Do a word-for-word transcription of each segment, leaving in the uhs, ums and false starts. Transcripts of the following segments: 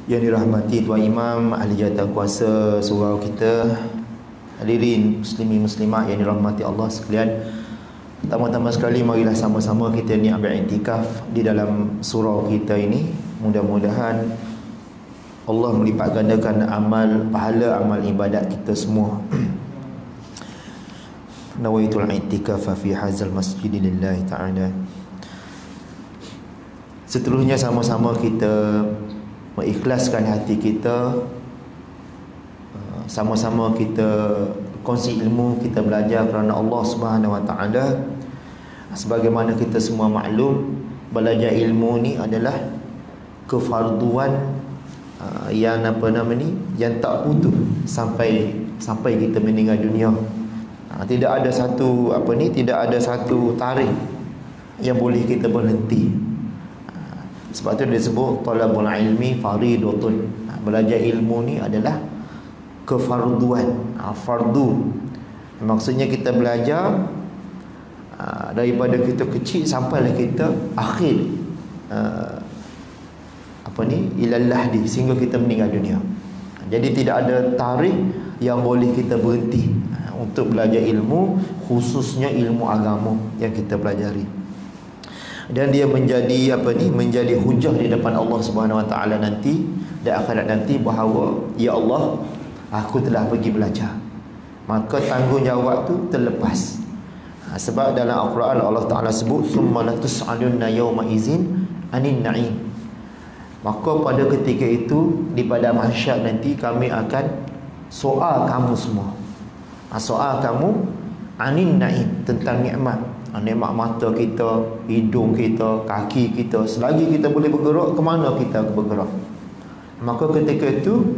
Yang dirahmati Tuan Imam, ahli jawatankuasa surau kita, hadirin muslimin muslimat yang dirahmati Allah sekalian. Pertama-tama sekali marilah sama-sama kita ni ambil iktikaf di dalam surau kita ini. Mudah-mudahan Allah melipat gandakan amal pahala amal ibadat kita semua. Nawaitul i'tikaf fi hadzal masjid lillahi ta'ala. Seterusnya sama-sama kita mengikhlaskan hati kita, sama-sama kita kongsi ilmu, kita belajar kerana Allah Subhanahu Wa Taala. Sebagaimana kita semua maklum, belajar ilmu ni adalah kefarduan uh, yang apa nama ni, yang tak putus sampai sampai kita meninggal dunia. Uh, tidak ada satu apa ni, tidak ada satu tarikh yang boleh kita berhenti. Sebab tu dia sebut talabul ilmi faridatun. Belajar ilmu ni adalah kefarduan, ha, fardu. Maksudnya kita belajar ha, daripada kita kecil sampailah kita akhir ha, apa ni, ilal lahdi, sehingga kita meninggal dunia. Jadi tidak ada tarikh yang boleh kita berhenti ha, untuk belajar ilmu, khususnya ilmu agama yang kita pelajari. Dan dia menjadi apa ni, menjadi hujah di depan Allah Subhanahu Wa Taala nanti, di akhirat nanti, bahawa ya Allah, aku telah pergi belajar, maka tanggungjawab tu terlepas. Ha, sebab dalam Al-Quran Allah Taala sebut summa latus'alunna yawma izin anin na'im. Maka pada ketika itu di pada mahsyar nanti kami akan soal kamu semua. Ha, soal kamu anin na'im, tentang nikmat. Nikmat mata kita, hidung kita, kaki kita. Selagi kita boleh bergerak, ke mana kita bergerak? Maka ketika itu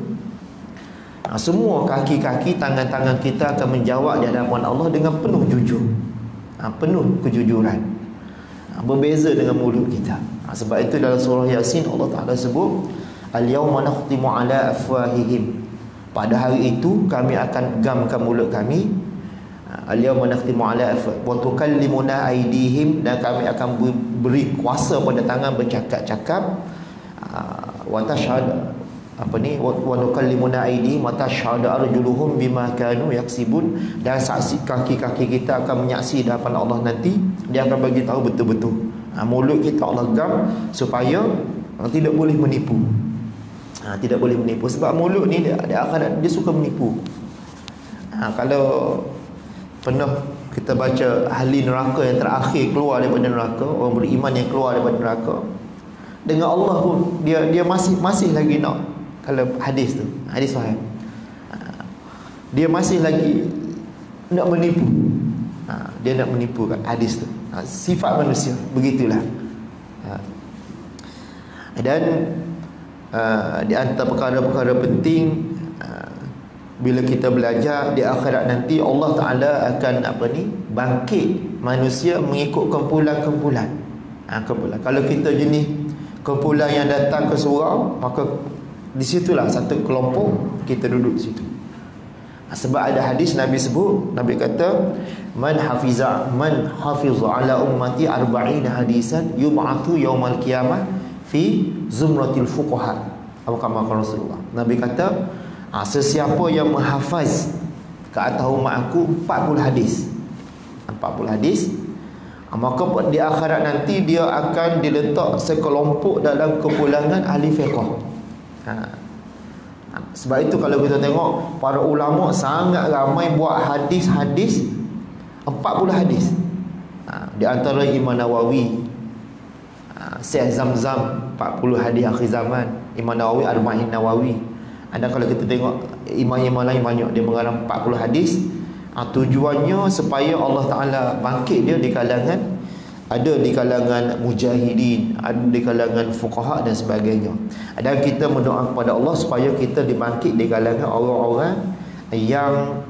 semua kaki-kaki, tangan-tangan kita akan menjawab di hadapan Allah dengan penuh jujur, penuh kejujuran. Berbeza dengan mulut kita. Sebab itu dalam surah Yasin Allah Ta'ala sebut al-yawma nakhtimu ala afwahihim. Pada hari itu kami akan gamkan mulut kami. Al-yawma nakhtimu ala afwahihim wa tukallimuna aydihim, dan kami akan beri kuasa pada tangan bercakap-cakap. Wa tashhad apa ni, wa nukallimuna aydihim wa tashhadu arjuluhum bima kanu yaksibun, dan saksi kaki-kaki kita akan menyaksi di hadapan Allah nanti. Dia akan bagi tahu betul-betul. Ha, mulut kita Allah gam supaya ha, tidak boleh menipu. Ha, tidak boleh menipu sebab mulut ni dia, dia akan dia suka menipu. Ha, kalau pernah kita baca ahli neraka yang terakhir keluar daripada neraka, orang beriman yang keluar daripada neraka, dengan Allah pun dia dia masih masih lagi nak, kalau hadis tu, hadis sahih, dia masih lagi nak menipu. Ha, dia nak menipu kat hadis tu. Ha, sifat manusia begitulah. Ha. Dan uh, di antara perkara-perkara penting bila kita belajar, di akhirat nanti Allah Ta'ala akan apa ni, bangkit manusia mengikut kumpulan-kumpulan. Ha, kumpulan. Kalau kita jenis kumpulan yang datang ke surau, maka di situlah satu kelompok kita duduk di situ. Ha, sebab ada hadis Nabi sebut, Nabi kata man hafiza man hafiza ala ummati arba'ina hadisan yub'athu yaumal qiyamah fi zumratil fuqaha. Apa kata Rasulullah? Nabi kata, ha, sesiapa yang menghafaz ke atas umat aku empat puluh hadis, empat puluh hadis, ha, maka di akhirat nanti dia akan diletak sekelompok dalam kumpulan ahli fiqh. Ha. Ha. Sebab itu kalau kita tengok para ulama sangat ramai buat hadis-hadis, empat puluh hadis. Ha. Di antara Imam Nawawi, ha, Syekh Zamzam empat puluh hadis akhir zaman, Imam Nawawi Arba'in Nawawi. Ada kalau kita tengok imam-imam lain banyak dia mengarang empat puluh hadis. Ha, tujuannya supaya Allah Ta'ala bangkit dia di kalangan, ada di kalangan mujahidin, ada di kalangan fuqaha dan sebagainya. Dan kita mendoa kepada Allah supaya kita dibangkit di kalangan orang-orang yang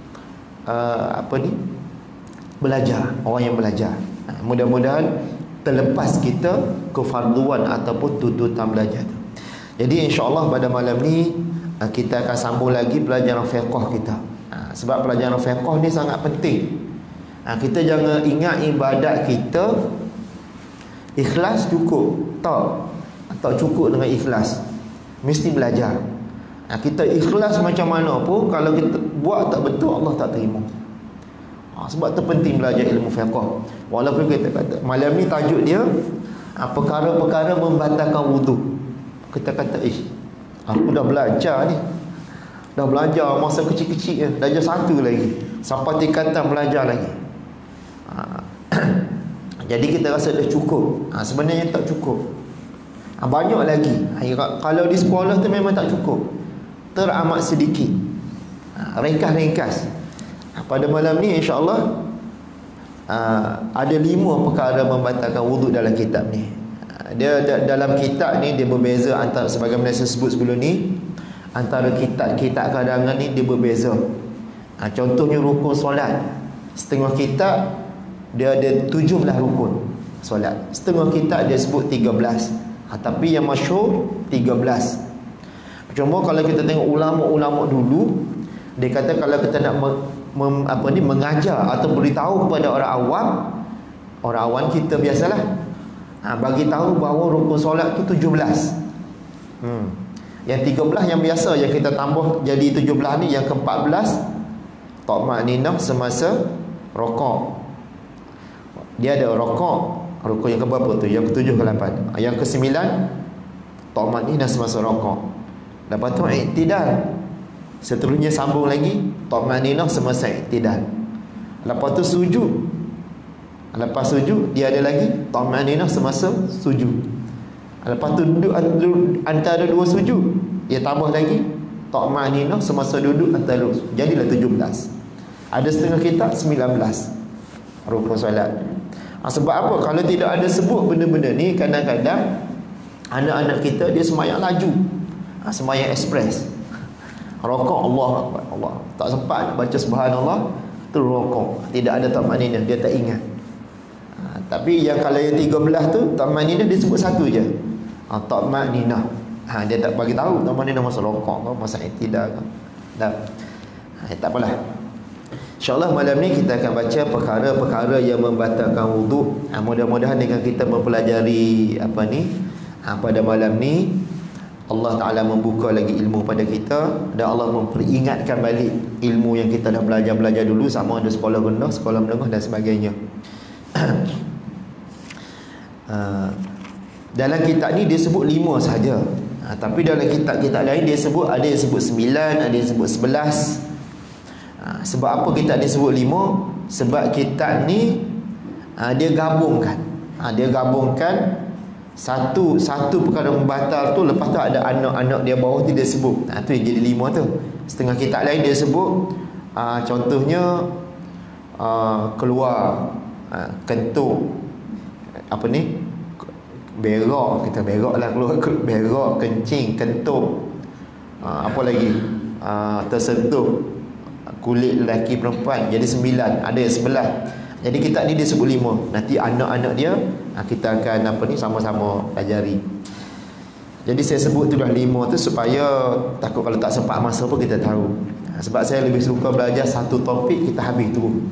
uh, apa ni, belajar, orang yang belajar. Ha, mudah-mudahan terlepas kita kefarduan ataupun tuntutan belajar. Jadi insya-Allah pada malam ni kita akan sambung lagi pelajaran fiqh kita. Ha, sebab pelajaran fiqh ni sangat penting. Ha, kita jangan ingat ibadat kita ikhlas cukup. Tak. Tak cukup dengan ikhlas. Mesti belajar. Ha, kita ikhlas macam mana pun, kalau kita buat tak betul, Allah tak terima. Ha, sebab tu penting belajar ilmu fiqh. Walaupun kita kata malam ni tajuk dia ha, perkara-perkara membatalkan wuduk. Kita kata, ish, aku dah belajar ni, dah belajar masa kecil-kecil, darjah satu lagi, sampai tingkatan belajar lagi. Ha, jadi kita rasa dah cukup. Ha, sebenarnya tak cukup. Ha, banyak lagi. Ha, kalau di sekolah tu memang tak cukup, teramat sedikit. Ha, ringkas-ringkas. Ha, pada malam ni insya-Allah ha, ada lima perkara membatalkan wuduk dalam kitab ni. Ha, dia da, dalam kitab ni dia berbeza antara, sebagaimana saya sebut sebelum ni, antara kitab-kitab karangan ni dia berbeza. Ha, contohnya rukun solat, setengah kitab dia ada tujuh belas rukun solat, setengah kitab dia sebut tiga belas. Ha, tapi yang masyhur tiga belas. Cuma kalau kita tengok ulama-ulama dulu, dia kata kalau kita nak mem, mem, apa ni mengajar atau beritahu kepada orang awam, orang awam kita biasalah, ha, bagi tahu bahawa rukun solat tu tujuh belas. Hmm. Yang tiga belas yang biasa, yang kita tambah jadi tujuh belas ni, yang ke empat belas tamakninah semasa rokok. Dia ada rokok, rukun yang ke berapa tu? Yang ke tujuh ke lapan. Yang ke sembilan tamakninah semasa rokok. Lepas tu i'tidal. Seterusnya sambung lagi tamakninah semasa i'tidal. Lepas tu sujud. Lepas sujud dia ada lagi tamakninah semasa sujud. Lepas tu duduk antara dua sujud, dia tambah lagi tamakninah semasa duduk antara dua. Jadilah tujuh belas. Ada setengah kitab sembilan belas rukun solat. Ha, sebab apa? Kalau tidak ada sebut benda-benda ni, kadang-kadang anak-anak kita dia semayang laju, ha, semayang ekspres, rokok Allah Akbar, Allah tak sempat baca subhanallah, terus rokok, tidak ada tamakninah, dia tak ingat. Ha, tapi yang kalau yang tiga belas tu tamakninah dia sebut satu je, ha, tamakninah. Ha, dia tak bagi tahu tamakninah masa rokok ke, masa i'tidal ke. Tak. Ha, tak apalah. InsyaAllah malam ni kita akan baca perkara-perkara yang membatalkan wuduk. Ha, mudah-mudahan dengan kita mempelajari apa ni, ha, pada malam ni Allah Ta'ala membuka lagi ilmu pada kita, dan Allah memperingatkan balik ilmu yang kita dah belajar-belajar dulu, sama ada sekolah rendah, sekolah menengah dan sebagainya. uh, dalam kitab ni dia sebut lima sahaja, ha, tapi dalam kitab-kitab lain dia sebut, ada yang sebut sembilan, ada yang sebut sebelas. Ha, sebab apa kitab ni sebut lima? Sebab kitab ni ha, dia gabungkan, ha, dia gabungkan satu satu perkara membatal tu, lepas tu ada anak-anak dia bawah tu dia sebut. Ha, tu yang jadi lima tu. Setengah kitab lain dia sebut, ha, contohnya ha, keluar, ha, kentut, apa ni, berak, kita berak lah, keluar berak, kencing, kentut, ha, apa lagi, ha, tersentuh kulit lelaki perempuan, jadi sembilan, ada yang sebelah. Jadi kitab ni dia sebut lima. Nanti anak-anak dia kita akan apa ni sama-sama pelajari. Jadi saya sebut tu dah lima tu supaya takut kalau tak sempat masa pun kita tahu. Sebab saya lebih suka belajar satu topik kita habis tu.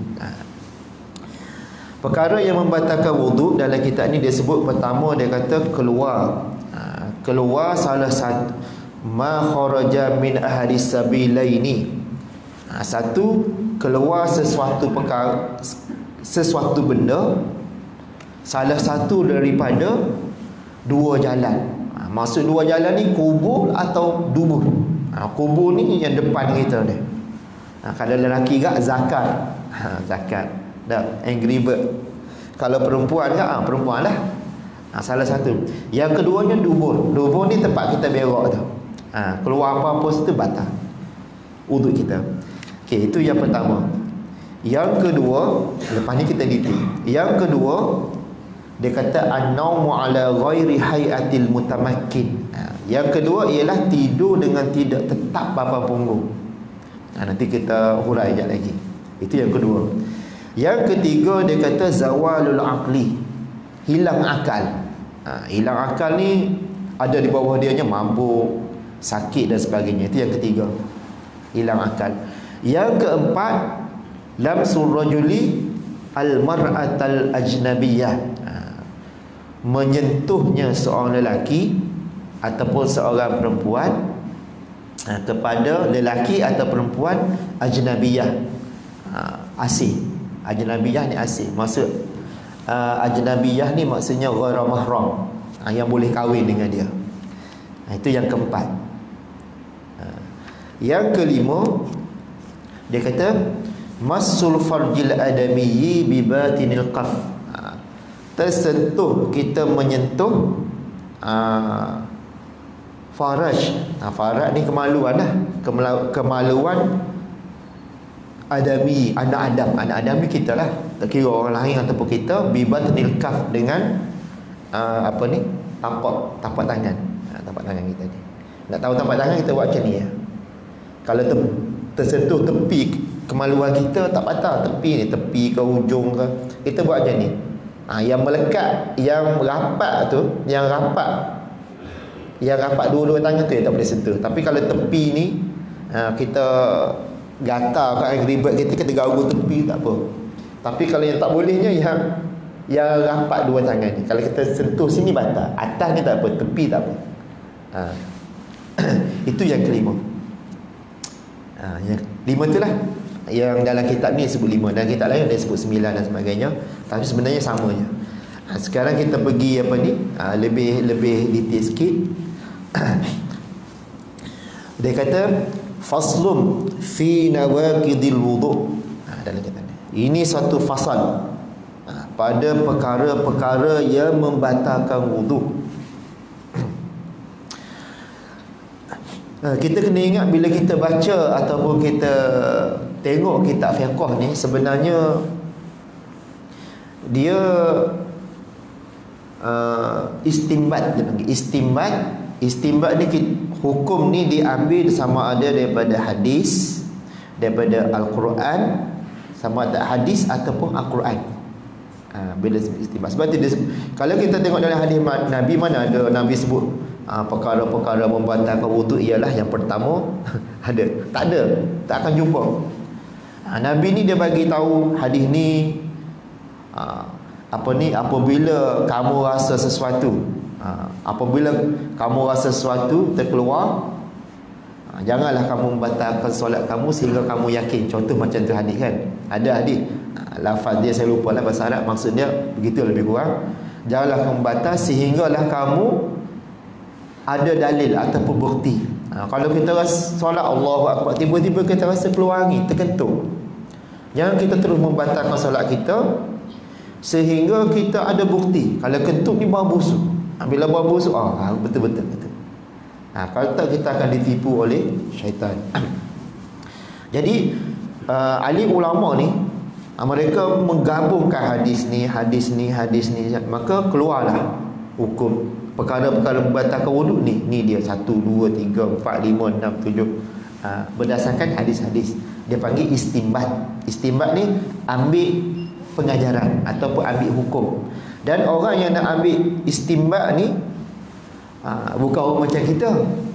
Perkara yang membatalkan wuduk dalam kitab ni dia sebut, pertama dia kata keluar. Keluar salah satu ma kharaja min ahadis sabilaini. Ha, satu, keluar sesuatu perkara, sesuatu benda, salah satu daripada dua jalan. Ha, maksud dua jalan ni kubur atau dubur. Ha, kubur ni yang depan kita ni. Ha, kalau lelaki gak zakat, ha, zakat. Dah angry bird. Kalau perempuan gak, ha, perempuan lah. Ha, salah satu. Yang keduanya dubur. Dubur ni tempat kita berak tu. Ha, keluar apa-apa situ batal wuduk kita. Okey, itu yang pertama. Yang kedua, lepas ni kita detail. Yang kedua, dia kata an-naumu ala ghairi hayatil mutamakkin. Ha, yang kedua ialah tidur dengan tidak tetap papan punggung. Ha, nanti kita hurai sekejap lagi. Itu yang kedua. Yang ketiga dia kata zawalul aqli, hilang akal. Ha, hilang akal ni ada di bawah dia nya mabuk, sakit dan sebagainya. Itu yang ketiga, hilang akal. Yang keempat, lamsul rajuli al-mar'atal ajnabiyah, ha, menyentuhnya seorang lelaki ataupun seorang perempuan ha, kepada lelaki atau perempuan ajnabiyah, ha, asing. Ajnabiyah ni asing. Maksud uh, ajnabiyah ni maksudnya ghairu mahram, ha, yang boleh kahwin dengan dia. Ha, itu yang keempat. Ha. Yang kelima, dia kata masul farjil adamiyyi bi batinil qaf. Ha, tersentuh, kita menyentuh uh, faraj. Ha, faraj ni kemaluan lah, kemaluan adami, anak Adam. Anak Adam ni kita lah, tak kira orang lain ataupun kita, bi batinil qaf, dengan uh, apa ni, tapak tapak tangan. Ha, tapak tangan kita ni. Nak tahu tapak tangan, kita buat macam ni ya. Kalau ter, tersentuh tepi kemaluan kita, tak patah tepi ni, tepi ke ujung ke, kita buat macam ni. Ha, yang melekat, yang rapat tu, yang rapat, yang rapat dua-dua tangan tu yang tak boleh sentuh. Tapi kalau tepi ni, ha, kita gatal kat ribet kita, kita gaul tepi, tak apa. Tapi kalau yang tak bolehnya, yang yang rapat dua tangan ni, kalau kita sentuh sini batal, atas ni tak apa, tepi tak apa. Ha. Itu yang kelima. Ha, yang lima tu lah yang dalam kitab ni sebut lima, dan kitab lain dia sebut sembilan dan sebagainya, tapi sebenarnya samanya. Ha, sekarang kita pergi apa ni, ha, lebih lebih detail sikit. Dia kata faslum fi nawaqidil wudu'. Ha, dalam kitab ni ini satu fasal, ha, pada perkara-perkara yang membatalkan wudu'. Ha, kita kena ingat bila kita baca ataupun kita tengok kitab fiqh ni, sebenarnya dia uh, istimbat, dia panggil istimbat. Istimbat ni, hukum ni diambil sama ada daripada hadis, daripada Al-Quran, sama ada hadis ataupun Al-Quran. Ha, bila istimbat, sebab tu dia, kalau kita tengok dalam hadis Nabi, mana ada Nabi sebut ha, perkara-perkara membatalkan wuduk ialah yang pertama ada? Tak ada, tak akan jumpa. Ha, Nabi ni dia bagi tahu hadis ni, ha, apa ni, apabila kamu rasa sesuatu, ha, apabila kamu rasa sesuatu terkeluar, ha, janganlah kamu membatalkan solat kamu sehingga kamu yakin. Contoh macam tu hadis kan, ada hadis, ha, lafaz dia saya lupa lah bahasa Arab, maksudnya begitu lebih kurang. Janganlah kamu batal sehinggalah kamu ada dalil ataupun bukti. Ha, kalau kita rasa solat Allahu Akbar, tiba-tiba kita rasa keluar angin, terkentut, jangan kita terus membatalkan solat kita sehingga kita ada bukti. Kalau kentut ni bau busuk, ha, bila bau busuk, ah, betul-betul betul. Ha, kalau tak, kita akan ditipu oleh syaitan. Jadi uh, ahli ulama ni, uh, mereka menggabungkan hadis ni, hadis ni, hadis ni, maka keluarlah hukum perkara-perkara membatalkan wuduk ni. Ni dia satu, dua, tiga, empat, lima, enam, tujuh, uh, berdasarkan hadis-hadis. Dia panggil istimbat. Istimbat ni ambil pengajaran ataupun ambil hukum. Dan orang yang nak ambil istimbat ni, uh, bukan orang macam kita.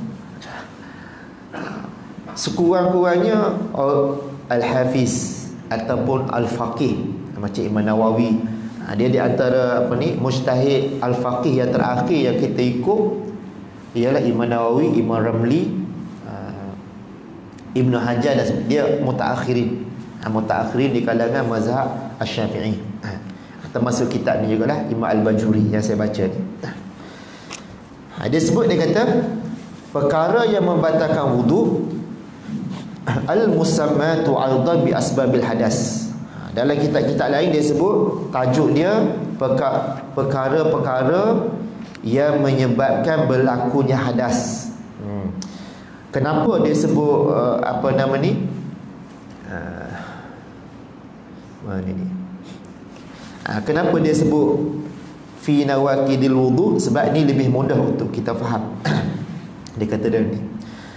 Sekurang-kurangnya oh, Al-Hafiz ataupun Al-Faqih macam Imam Nawawi, ha, dia di antara apa ni, mujtahid Al-Faqih yang terakhir yang kita ikut ialah Imam Nawawi, Imam Ramli, uh, Ibnu Hajar, dan dia mutaakhirin, ha, mutaakhirin di kalangan mazhab Asy-Syafi'i. Ha, termasuk kitab ni jugalah Imam Al-Bajuri yang saya baca ni. Ha, dia sebut, dia kata perkara yang membatalkan wuduk al-musammatu 'aidan bi asbabil hadas. Dalam kitab-kitab lain dia sebut, tajuk dia perkara-perkara yang menyebabkan berlakunya hadas. Hmm. Kenapa dia sebut uh, apa nama ni? Uh, mana ni? Uh, kenapa dia sebut fi nawaqidil wudu? Sebab ni lebih mudah untuk kita faham. Dia kata dalam ni,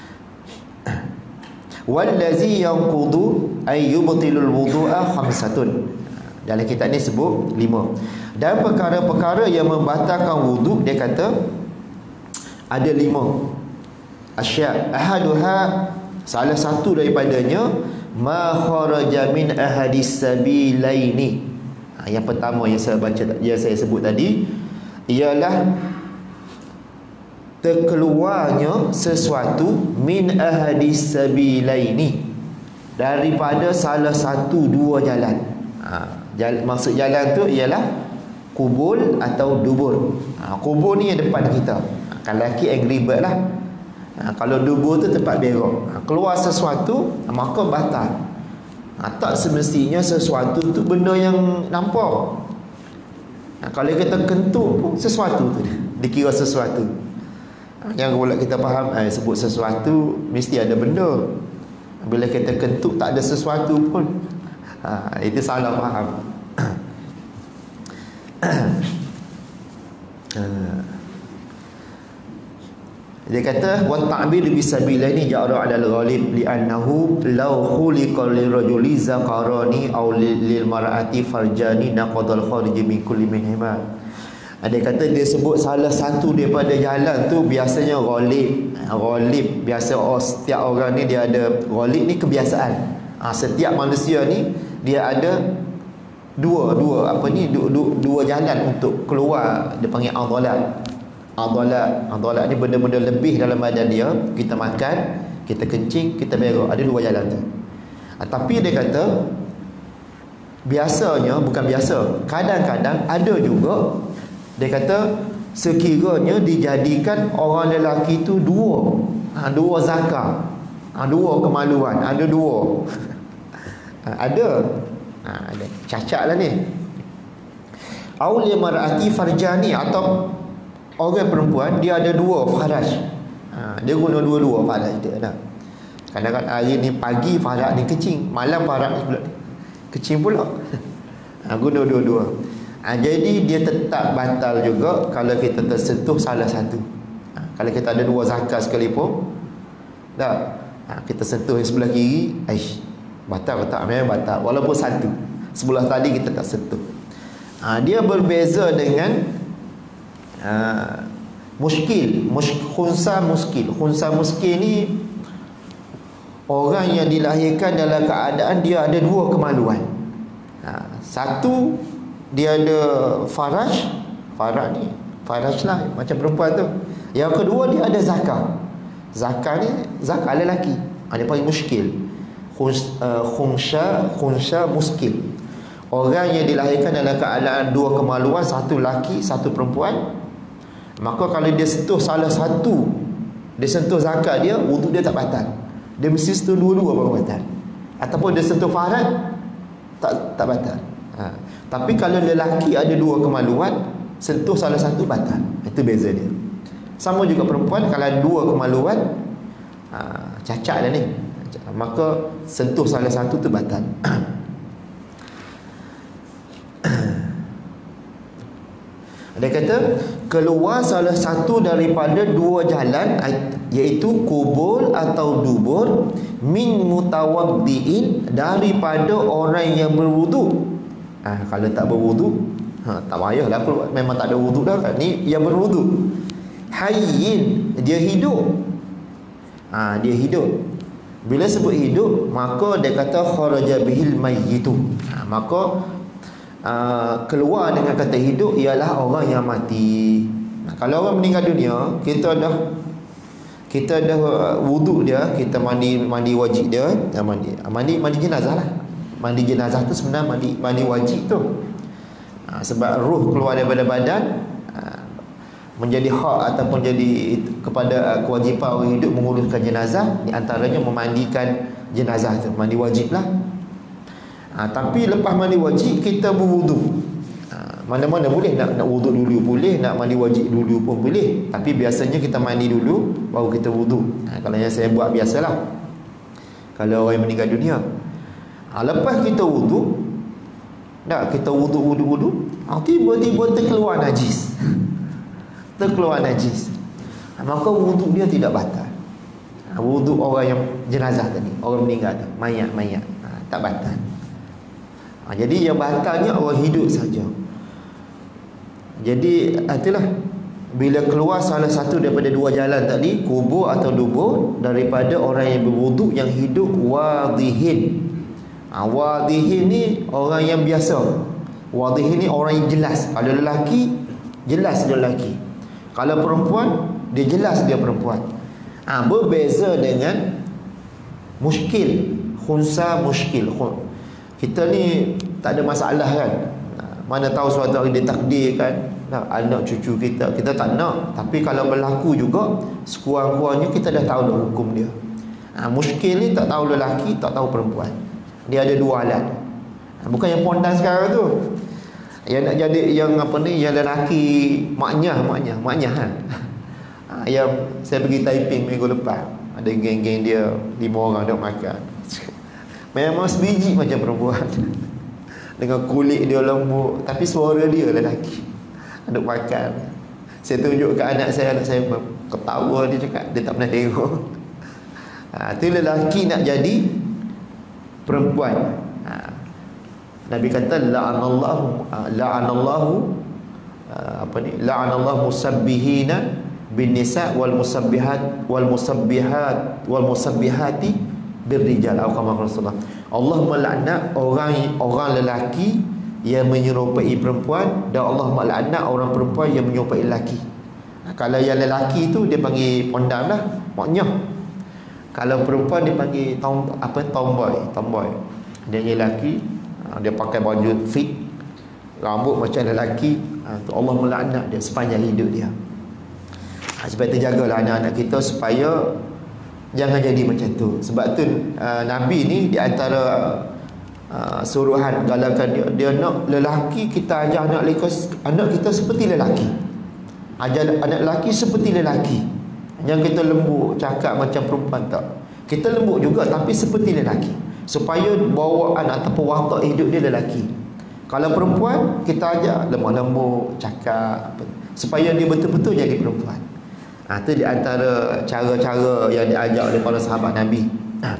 wallazi yanqudu ay yubtilul wudu'a khamsatun. Dalam kitab ni sebut lima. Dan perkara-perkara yang membatalkan wuduk, dia kata ada lima. Asya' ahaduha, salah satu daripadanya, ma kharaja min ahadis sabilaini. Ha, yang pertama yang saya baca, yang saya sebut tadi ialah terkeluarnya sesuatu min ahadis sabilaini, daripada salah satu dua jalan. Ha, jalan maksud jalan tu ialah kubul atau dubur. Ha, kubul ni yang depan kita. Ha, kalau lelaki angry bird lah. Ha, kalau dubur tu tempat berak. Ha, keluar sesuatu, maka batal. Ha, tak semestinya sesuatu tu benda yang nampak. Ha, kalau kita kentut pun sesuatu tu dikira sesuatu. Ha, yang pula kita faham eh, sebut sesuatu mesti ada benda. Bila kita kentut tak ada sesuatu pun, ha, itu salah faham. Dia kata wa ta'bir bisabilaini ja'ra 'ala al-ghalib li'annahu law khuliqa lirajuli zakarani aw lil mar'ati farjani naqadal kharij min kulli minhuma. Dia kata dia sebut salah satu daripada jalan tu biasanya ghalib. Ghalib biasa oh, setiap orang ni dia ada ghalib ni kebiasaan. Ha, setiap manusia ni dia ada dua dua apa ni dua, dua, dua jalan untuk keluar, dia panggil adhalat. Adhalat, adhalat ni benda-benda lebih dalam badan dia. Kita makan, kita kencing, kita berak, ada dua jalan tu. Ha, tapi dia kata biasanya, bukan biasa, kadang-kadang ada juga. Dia kata sekiranya dijadikan orang lelaki tu dua, ha, dua zakar, ha, dua kemaluan, ada dua. ha, ada ha, ada cacat lah ni. Awli mar'ati farjani, atau orang perempuan dia ada dua faraj. Ha, dia guna dua-dua faraj dia dah. Kadang-kadang hari ni pagi faraj ni kecing, malam faraj ni pula kecing pula. Ha, guna dua-dua. Ha, jadi dia tetap batal juga kalau kita tersentuh salah satu. Ha, kalau kita ada dua zakar sekalipun, tak, ha, kita sentuh yang sebelah kiri, aish, batal tak? Memang batal. Walaupun satu, sebelah tadi kita tak sentuh. Ha, dia berbeza dengan uh, muskil, musk, khunsa muskil. Khunsa muskil ni orang yang dilahirkan dalam keadaan dia ada dua kemaluan. Ha, satu, dia ada faraj, faraj ni, faraj lah macam perempuan tu. Yang kedua dia ada zakar. Zakar ni zakar lelaki. Ha, dia panggil muskil. Khuns, uh, khunsha, khunsha muskil. Orang yang dilahirkan dalam keadaan dua kemaluan, satu lelaki, satu perempuan. Maka kalau dia sentuh salah satu, dia sentuh zakar dia, wuduk dia tak batal. Dia mesti sentuh dua-dua baru batal. Ataupun dia sentuh faraj, tak tak batal. Ha. Tapi kalau lelaki ada dua kemaluan, sentuh salah satu batal. Itu beza dia. Sama juga perempuan, kalau ada dua kemaluan, ha, cacat dah ni, maka sentuh salah satu tu batal. Dia kata keluar salah satu daripada dua jalan, iaitu kubul atau dubur, min mutawaddiin, daripada orang yang berwuduk. Ha, kalau tak berwuduk, ha, tak payahlah keluar, memang tak ada wuduk dah kan. Ni yang berwuduk. Hayyin, dia hidup. Ha, dia hidup. Bila sebut hidup, maka dia kata kharaja bihil mayyitu. Ha, maka uh, keluar dengan kata hidup ialah orang yang mati. Nah, kalau orang meninggal dunia, kita dah kita dah wuduk dia, kita mandi mandi wajib dia, ya, mandi mandi mandi jenazah lah. Mandi jenazah tu sebenarnya mandi mandi wajib tu. Ha, sebab ruh keluar daripada badan, ha, menjadi hak ataupun jadi kepada kewajipan orang hidup menguruskan jenazah, di antaranya memandikan jenazah tu, mandi wajib lah. Ha, tapi lepas mandi wajib kita berwuduk. Ha, mana-mana boleh, nak nak wuduk dulu boleh, nak mandi wajib dulu pun boleh. Tapi biasanya kita mandi dulu baru kita wuduk. Ha, kalau yang saya buat biasalah. Kalau orang yang meninggal dunia, ha, lepas kita wuduk, tak, kita wuduk wuduk wuduk, ha, tiba-tiba terkeluar najis. Terkeluar najis. Ha, maka wuduk dia tidak batal. Ha, wuduk orang yang jenazah tadi, orang meninggal tu, mayat-mayat, ha, tak batal. Ha, jadi yang batalnya orang hidup saja. Jadi itulah, bila keluar salah satu daripada dua jalan tadi, kubur atau dubur, daripada orang yang berwuduk yang hidup wadihin. Ha, wadihin ni orang yang biasa. Wadihin ni orang yang jelas. Kalau lelaki, jelas dia lelaki. Kalau perempuan, dia jelas dia perempuan. Ha, berbeza dengan muskil, khunsa muskil. Kita ni tak ada masalah kan. Mana tahu suatu hari ditakdirkan nah, anak cucu kita, kita tak nak. Tapi kalau berlaku juga, sekurang-kurangnya kita dah tahu dah hukum dia. ha, Muskil ni tak tahu lelaki, tak tahu perempuan. Dia ada dua alat. ha, Bukan yang pondan sekarang tu, yang nak jadi, yang apa ni, yang lelaki maknyah, maknyah, maknyah ha? ha, Yang saya pergi Taiping minggu lepas, ada geng-geng dia lima orang duk makan. Memang sebiji macam perempuan dengan kulit dia lembut, tapi suara dia lelaki. Duk makan. Saya tunjuk ke anak saya, anak saya ketawa, dia cakap dia tak pernah tengok. ha, tu lelaki nak jadi perempuan. ha, Nabi kata la'anallahu la'anallahu apa ni, la'anallahu musabbihina bin nisa wal musabbihat wal musabbihat wal musabbihati birrijal. Atau kama Rasulullah, Allah melaknat orang orang lelaki yang menyerupai perempuan, dan Allah melaknat orang perempuan yang menyerupai lelaki. Kalau yang lelaki tu dia panggil pondam lah, maknya. Kalau perempuan dia panggil tom, apa tomboy, tomboy. Dia lelaki, dia pakai baju fit, rambut macam lelaki. Allah melaknat dia sepanjang hidup dia. Supaya terjagalah anak-anak kita supaya jangan jadi macam tu. Sebab tu uh, Nabi ni di antara uh, suruhan galakan dia, dia nak lelaki kita ajar anak kita, anak kita seperti lelaki. Ajar anak lelaki seperti lelaki. Jangan kita lembut cakap macam perempuan, tak. Kita lembut juga tapi seperti lelaki, supaya bawaan ataupun watak hidup dia lelaki. Kalau perempuan kita ajar lemah lembut cakap apa, supaya dia betul-betul jadi perempuan. Ha, itu di antara cara-cara yang diajar oleh para sahabat Nabi. Ha,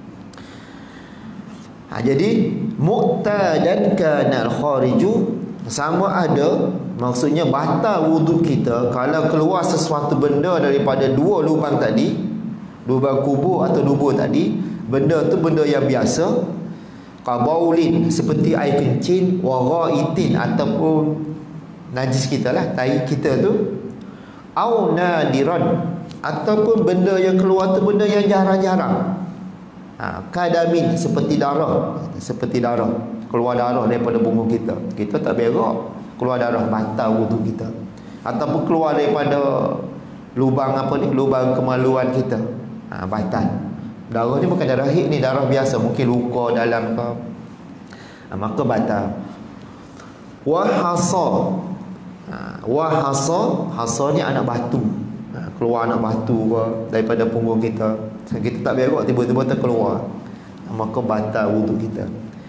jadi muqtadan kana al-khariju, sama ada maksudnya batal wuduk kita kalau keluar sesuatu benda daripada dua lubang tadi, lubang kubur atau dubur tadi. Benda tu benda yang biasa, qabaulin seperti air kencing, wa ghaitin ataupun najis kita lah, tai kita tu, au nadiran ataupun benda yang keluar tu benda yang jarang-jarang. ha, Kadamin seperti darah, seperti darah, keluar darah daripada punggung kita, kita tak berak, keluar darah, batal wudu kita. Ataupun keluar daripada lubang apa ni, lubang kemaluan kita, ha, batal. Darah ni bukan darah haid ni, darah biasa, mungkin luka dalam ke, ha, maka batal. Wa hasa, ha, wa hasa, hasa ni anak batu, ha, keluar anak batu ke daripada punggung kita, kita tak berak tiba-tiba terkeluar, ha, maka batal wudu kita.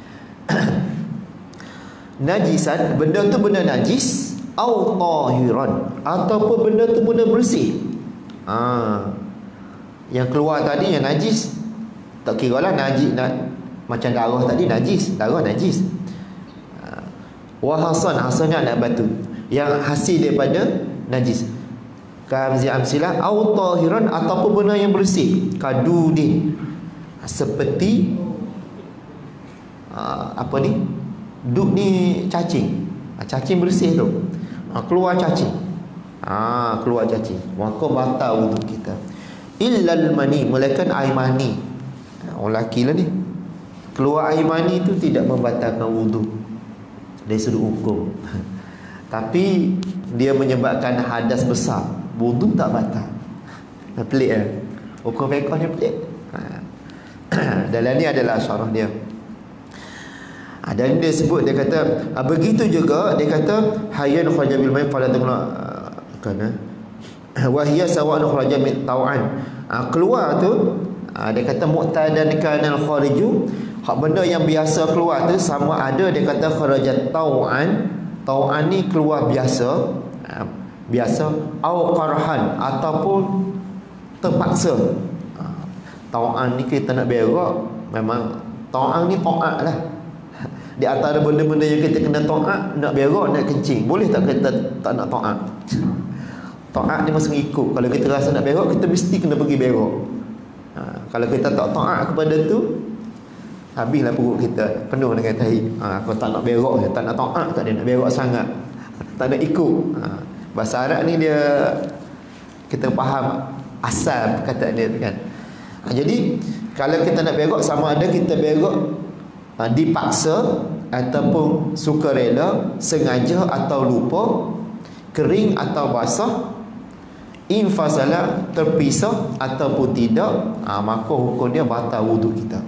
Najisan, benda tu benda najis, au tahiran ataupun benda tu benda bersih. ha, Yang keluar tadi yang najis, tak kira lah najis na, macam darah tadi najis, darah najis. ha, Wa hasan, hasan ni anak batu yang hasil daripada najis. Kamzi amsilah au tahiran ataupun benda yang bersih, kadudin seperti uh, apa ni, duk ni cacing, cacing bersih tu, ha, keluar cacing, ha, keluar cacing, maka batal wudu kita. Illal mani, melainkan air mani. Orang lelaki lah ni, keluar air mani tu tidak membatalkan wudu dari sudut hukum. Tapi dia menyebabkan hadas besar, wudu tak batal. Pelik kan? Hukum fiqh ni pelik. ha. Dalam ni adalah syarah dia. ha, Dan dia sebut, dia kata ha, begitu juga dia kata hayyan kharaja bil mai fala taqula kana wa hiya sawa'un kharaja min taw'an. ha, Keluar tu, ha, dia kata muqtadan kana al-khariju, hak benda yang biasa keluar tu sama ada dia kata kharajat taw'an, taw'an ni keluar biasa, ha, biasa, au qarhan ataupun terpaksa. ha, Taw'an ni kita nak berak, memang taw'an ni ta'at lah. Di antara benda-benda yang kita kena ta'at, nak berak, nak kencing, boleh tak kita tak nak ta'at? Ta'at ni masa ikut. Kalau kita rasa nak berak, kita mesti kena pergi berak. ha, Kalau kita tak ta'at kepada tu, habislah perut kita penuh dengan tahi. ha, Aku tak nak berak, tak nak ta'at, tak ada nak berak sangat, tak nak ikut. ha, Bahasa Arab ni dia kita faham asal perkataan dia kan. Ha, jadi kalau kita nak berak, sama ada kita berak ha, dipaksa ataupun sukarela, sengaja atau lupa, kering atau basah, infasala, terpisah ataupun tidak, ha, maka hukum dia batal wudu kita.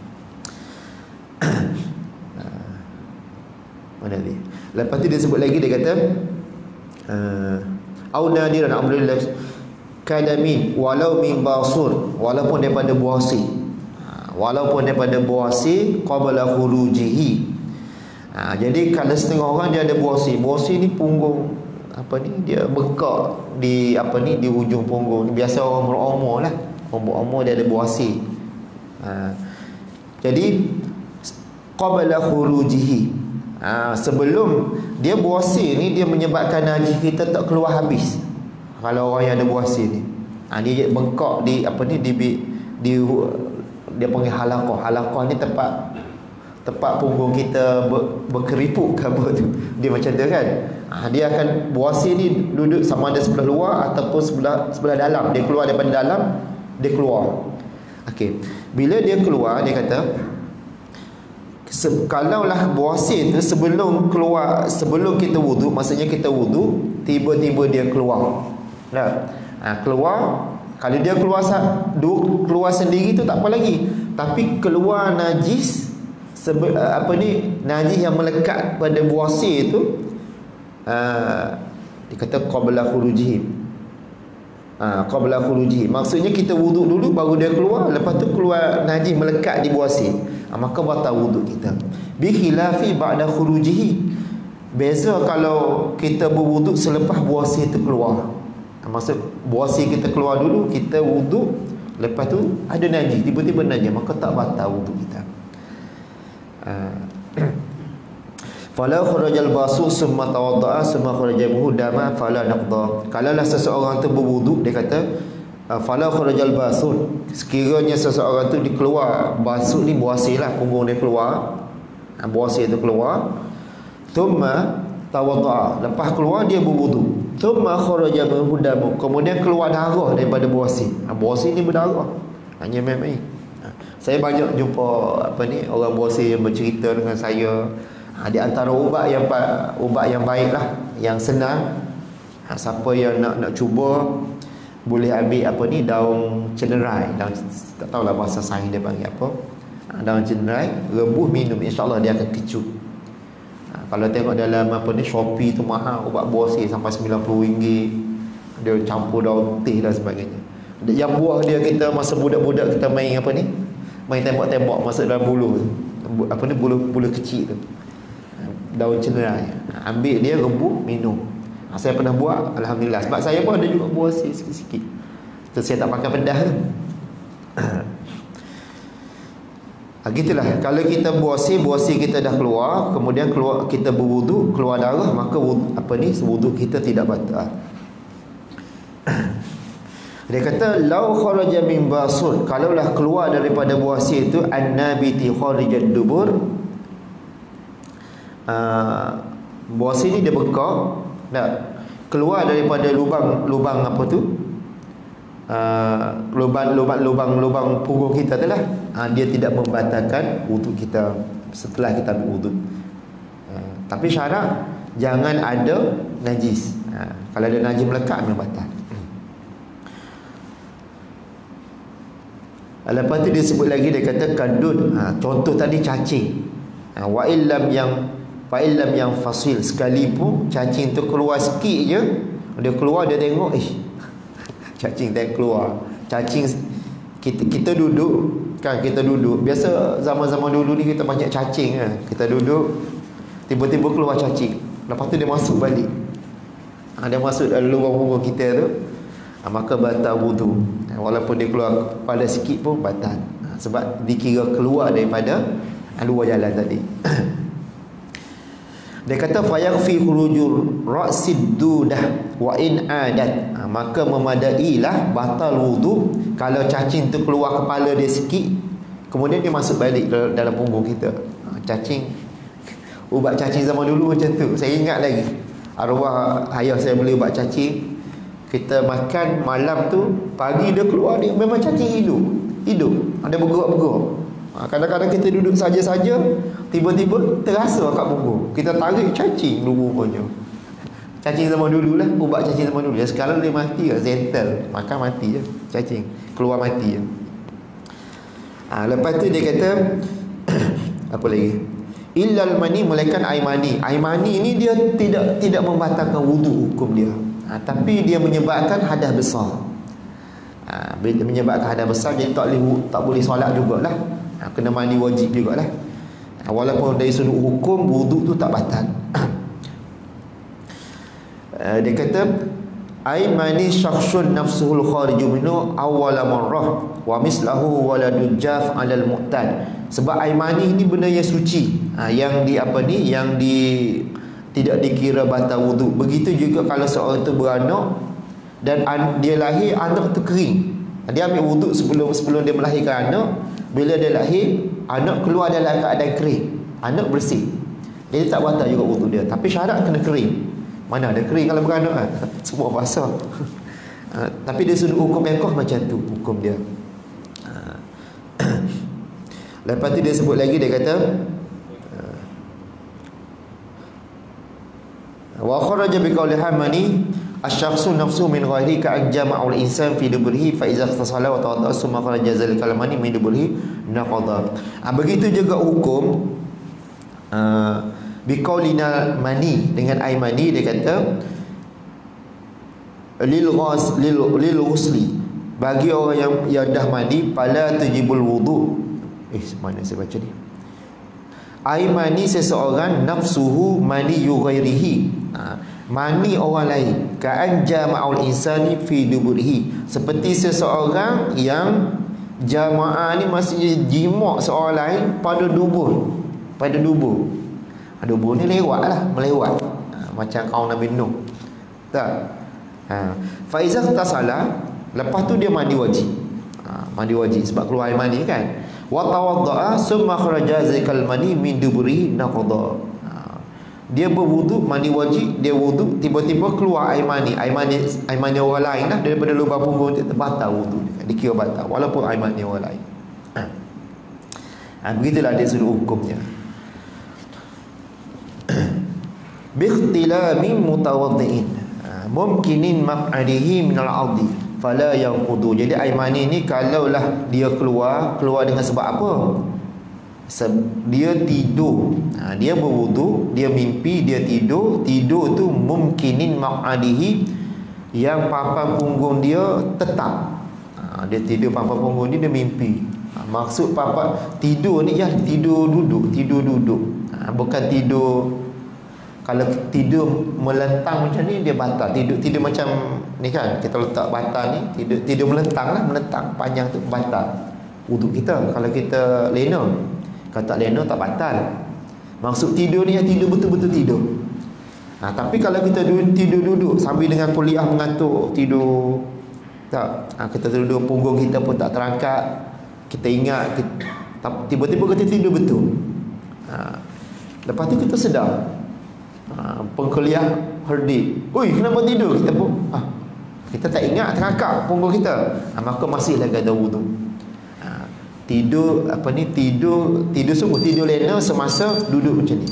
Mana dia? Lepas tu dia sebut lagi, dia kata uh, au nadiran amrillah kadamin walau min basur, walaupun daripada buasi, ha, walaupun daripada buasi qabla khurujihi. Ha, jadi kalau setengah orang dia ada buasi, buasi ni punggung apa ni, dia bengkak di apa ni, di ujung punggung. Biasa orang berumur lah, orang berumur dia ada buasi. Ha, jadi qabla khurujihi, ha, sebelum dia buasi ni, dia menyebabkan najis kita tak keluar habis. Kalau orang yang ada buasi ni, ha, dia bengkak di apa ni, di, di, di dia panggil halaqah. Halaqah ni tempat tempat punggung kita ber, berkeriput ke apa tu, dia macam tu kan. Ha, dia akan, buasi ni duduk sama ada sebelah luar ataupun sebelah sebelah dalam. Dia keluar daripada dalam, dia keluar. Okey, bila dia keluar, dia kata Se- kalaulah buasi itu sebelum keluar, sebelum kita wudu, maksudnya kita wudu, tiba-tiba dia keluar. Nah, ha, keluar, kalau dia keluar dua, keluar sendiri tu tak apa lagi. Tapi keluar najis, sebe, apa ni, najis yang melekat pada buasi itu, uh, dia kata qabla khurujihi. Ha, qabla khurujihi, maksudnya kita wuduk dulu baru dia keluar, lepas tu keluar najis melekat di buasi, ha, maka batal wuduk kita. Bi khilafi ba'da khurujihi, beza kalau kita berwuduk selepas buasi itu keluar. Ha, maksud buasi kita keluar dulu, kita wuduk, lepas tu ada najis, tiba-tiba najis, maka tak batal wuduk kita. Ha. Fala kharajal basu summa tawadda'a summa kharaja minhu dama fala naqda. Kalaulah seseorang tu berwuduk, dia kata fala kharajal basu, sekiranya seseorang tu dikeluar, basu ni buasilah, punggung dia keluar, buasi itu keluar, thumma tawadda'a, lepas keluar dia berwuduk, thumma kharaja minhu dama, kemudian keluar darah daripada buasi. Buasi ni berdarah, hanya memang. Saya banyak jumpa apa ni, orang buasi yang bercerita dengan saya. Ha, di antara ubat yang ubat yang baik lah, yang senang, ha, siapa yang nak nak cuba boleh ambil apa ni, daun cenerai, daun, tak tahulah bahasa sains dia panggil apa, ha, daun cenerai, rebus minum, insyaAllah dia akan kecut. Ha, kalau tengok dalam apa ni, Shopee tu mahal ubat buasi sampai sembilan puluh ringgit, dia campur daun teh dan sebagainya. Yang buah dia, kita masa budak-budak kita main apa ni, main tembak-tembak masuk dalam bulu, apa ni, bulu bulu kecil tu, daun cenerai, ambil dia, rebus, minum. Ha, saya pernah buat, alhamdulillah. Sebab saya pun ada juga buasi sikit-sikit. Terus saya tak pakai pedas tu. Ha, gitulah. Kalau kita buasi, buasi kita dah keluar, kemudian keluar, kita berwuduk, keluar darah, maka wudu, apa ni, wuduk kita tidak batal. Dia kata lau kharaja min basur, kalaulah keluar daripada buasi itu an-nabiti kharijad dubur, uh, buasi ni dia bekak, tak, keluar daripada lubang lubang apa tu, uh, lubang lubang lubang lubang punggung kita tu lah, uh, dia tidak membatalkan wuduk kita setelah kita ambil wuduk. Uh, tapi syarat jangan ada najis. Uh, kalau ada najis melekat memang batal. Lepas tu dia sebut lagi, dia kata kadud, ha, contoh tadi cacing, ha, wa illam yang fa illam yang fasil, sekalipun cacing tu keluar sikit je, dia keluar, dia tengok, eh cacing tak keluar. Cacing, kita kita duduk kan, kita duduk biasa, zaman-zaman dulu ni kita banyak cacing kan, kita duduk tiba-tiba keluar cacing, lepas tu dia masuk balik, ha, dia masuk dalam lubang punggung kita tu, ha, maka batal wudu. Ha, walaupun dia keluar pada sikit pun batal, ha, sebab dikira keluar daripada luar jalan tadi. Dia kata fayakfi khurujur ra'sid dudah wa in adat, ha, maka memadailah batal wudu kalau cacing tu keluar kepala dia sikit, kemudian dia masuk balik dalam punggung kita. Ha, cacing, ubat cacing zaman dulu macam tu. Saya ingat lagi, arwah ayah saya beli ubat cacing, Kita makan malam tu, pagi dia keluar, dia memang cacing hidup. Hidup, ada bergerak-bergerak. Ha, kadang-kadang kita duduk saja-saja, tiba-tiba terasa kat punggung. Kita tarik cacing dulu rupanya. Cacing zaman dulu lah, ubat cacing zaman dulu. Ya, sekarang dia mati lah, zental. Makan mati je, cacing. Keluar mati je. Ha, lepas tu dia kata, apa lagi? Illal mani, melainkan air mani. Air mani ni dia tidak tidak membatalkan wuduk hukum dia. Ha, tapi dia menyebabkan hadas besar. Ha, bila menyebabkan hadas besar, jadi tak boleh tak boleh solat jugalah. Ha, kena mandi wajib jugalah. Ha, walaupun dari sudut hukum wuduk tu tak batal. uh, dia kata ai mani syakhsun nafsuhul khariju minhu awwala marrah wa mislahu waladul jaf alal mu'tad. Sebab air mani ni benda yang suci, ha, yang di apa ni, yang di tidak dikira batal wuduk. Begitu juga kalau seorang tu beranak dan an, dia lahir, anak tu kering, dia ambil wuduk sebelum sebelum dia melahirkan anak. Bila dia lahir, anak keluar dalam keadaan kering, anak bersih, jadi tak batal juga wuduk dia. Tapi syarat kena kering. Mana ada kering kalau beranak kan? Semua basah. Ha, tapi dia sudut hukum ekoh macam tu hukum dia. Ha. Lepas tu dia sebut lagi, dia kata wa kharaja bi qawli hamani asy-syakhsu nafsu min ghairi ka ajma'ul insan fi dubrihi fa iza ikhtasala wa tawadda summa kharaja zalika al-mani min dubrihi naqadha. Ha, begitu juga hukum uh, bi qawlina mani, dengan air mani. Dia kata lil ghas lil lil ghusli, bagi orang yang yang dah mandi, pala tujibul wudu. Eh, mana saya baca ni? Air mani seseorang nafsuhu mani ghairihi. Ha, mani orang lain, ka'an jama'ul insani fi duburihi, seperti seseorang yang jamaah ni maksudnya jimak seorang lain pada dubur. Pada dubur, ha, dubur ni lewat lah, melewat, ha, macam kaum Nabi Nuh. Tak? Ha, fa iza tasala, lepas tu dia mandi wajib. Ha, mandi wajib sebab keluar air mani kan. Wa tawaddaa summa kharaja zalikal mani min duburihi naqadha. Dia berwuduk, mandi wajib, dia wuduk, tiba-tiba keluar air mani, air mani air mani orang lain lah daripada lubang punggung, dia batal wuduk dia, dikira batal walaupun air mani orang lain. Ha, begitulah dia sudut hukumnya. Bi ikhtilami mutawaddiin, ha, mumkinin maq'adihi minal 'adhi fala yanqudu. Jadi air mani ni kalaulah dia keluar, keluar dengan sebab apa? Dia tidur, ha, dia berwuduk, dia mimpi, dia tidur. Tidur tu mumkinin maq'adihi, yang papan punggung dia tetap. Ha, dia tidur papan punggung dia, dia mimpi. Ha, maksud papan tidur ni ya tidur duduk, tidur duduk. Ha, bukan tidur. Kalau tidur melentang macam ni dia batal. Tidur tidur macam ni kan, kita letak batal ni, tidur tidur melentang lah, melentang panjang tu batal wuduk kita. Kalau kita lena, kalau tak lena tak batal. Maksud tidur ni yang tidur betul-betul tidur. Nah, tapi kalau kita tidur duduk sambil dengan kuliah mengantuk, tidur tak, ha, kita tidur punggung kita pun tak terangkat, kita ingat kita, tiba-tiba kita tidur betul. Ha, lepas tu kita sedar, ha, pengkuliah herdik, ui kenapa tidur, kita pun ha, kita tak ingat terangkat punggung kita, ha, maka masih lagi ada wuduk. Tidur apa ni, tidur tidur sungguh, tidur lena semasa duduk macam ni.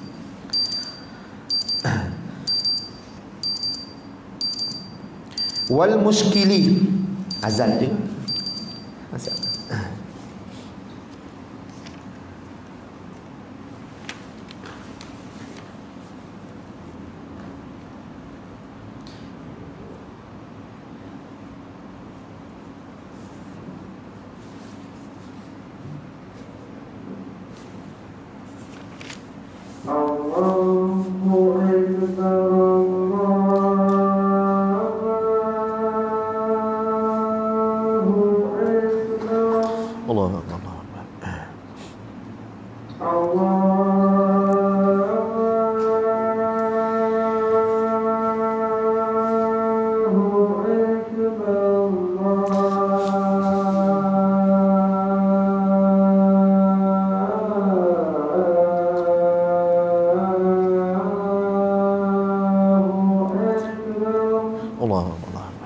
Wal muskili azal je azal. Allah Allah.